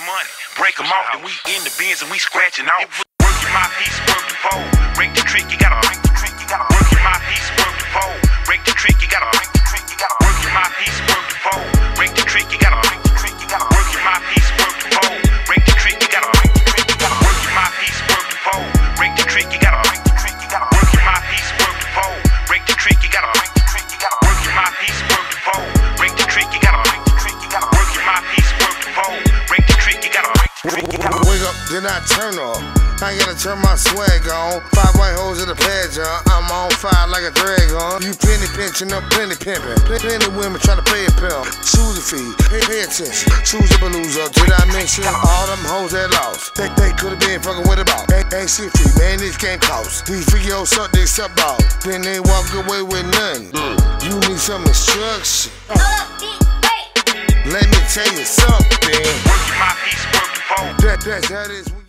money. Break them off, then we in the bins and we scratching out. Working my piece, work the pole. Break the trick, you gotta break the trick. You gotta work my piece, work the pole. Break the trick, you gotta break the trick. You gotta work my piece, work the pole. Break the trick, you gotta break the trick. You gotta work my piece, work the pole. Break the trick, you gotta break the trick. You gotta work my piece, work the pole. Break the trick, you gotta break the trick. You gotta work my piece, work the pole. Break the trick, you gotta break the trick. You gotta work my piece, work the pole. Break the trick, you gotta break the trick. You gotta work my piece, work the pole. Break the trick, you gotta break the trick. You gotta wake up, then I turn off. I gotta turn my swag on. 5 white hoes in the pledge, I'm on fire like a dragon. You plenty pinching up, plenty pimping. Plenty women trying to play a pimp. Choose a fee, pay attention. Choose a loser. Did I mention all them hoes that lost? They could've been fucking with a boss. Ain't shit free, man, this game cost. These freaky hoes suck this up off. Then they walk away with nothing. You need some instruction. Let me tell you something. Working my piece, work the pole. That is.